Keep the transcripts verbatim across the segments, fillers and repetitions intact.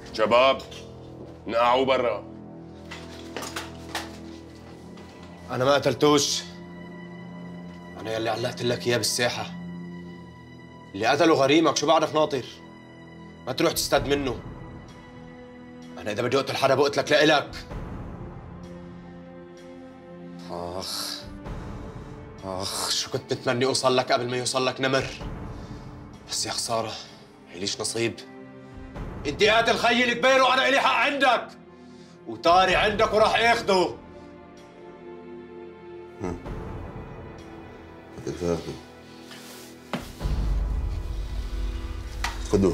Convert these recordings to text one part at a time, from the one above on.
شباب نقعوا برا. أنا ما قتلتوش. أنا يلي علقت لك إياه بالساحة. اللي قتله غريمك، شو بعرف ناطر؟ ما تروح تستد منه. أنا إذا بدي أقتل حدا بقتلك لإلك. آخ آخ، شو كنت متمني أوصل لك قبل ما يوصل لك نمر. بس يا خسارة، إليش نصيب. أنت قاتل خيي الكبير وأنا إلي حق عندك، وطاري عندك وراح آخده. بدك تاخده. خدوه.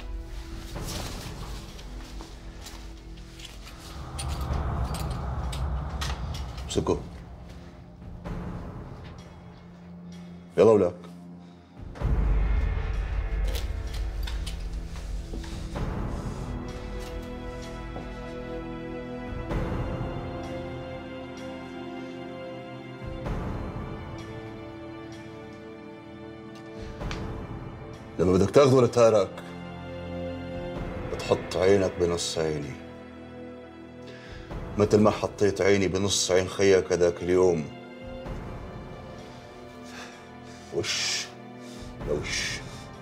امسكوا. يلا ولك. لما بدك تاخذه لتارك بتحط عينك بنص عيني، مثل ما حطيت عيني بنص عين خيك هذاك اليوم. وش لوش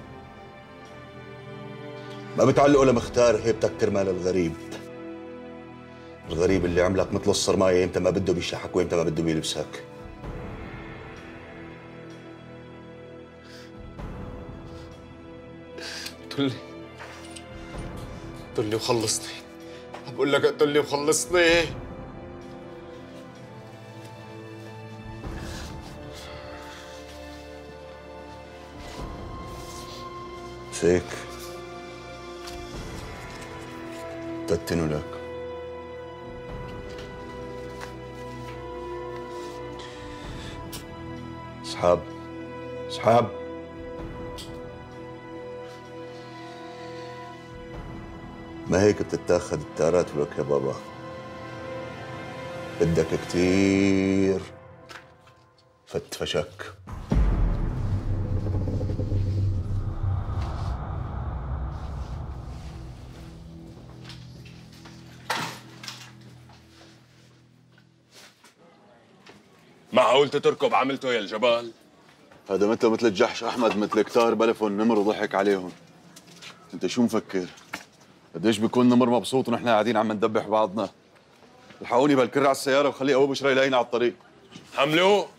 ما بتعلقوا لمختار هيبتك كرمال الغريب. الغريب اللي عملك مثل الصرماية، يمتى ما بده بيشلحك ويمتى ما بده بيلبسك. اقتلني اقتلني وخلصني. بقول لك اقتلني وخلصني. بس هيك تتنوا لك. اسحاب اسحاب. ما هيك بتتاخد التارات ولك يا بابا. بدك كتير فت فشك. معقول تتركب عملته يا الجبال؟ هذا مثله مثل الجحش احمد، مثل كتار بلفوا النمر وضحك عليهم. انت شو مفكر؟ قديش بيكون نمر مبسوط ونحن قاعدين عم ندبح بعضنا. الحقوني بالكر على السياره وخليه ابو بشرى يلاقينا على الطريق. حملوه.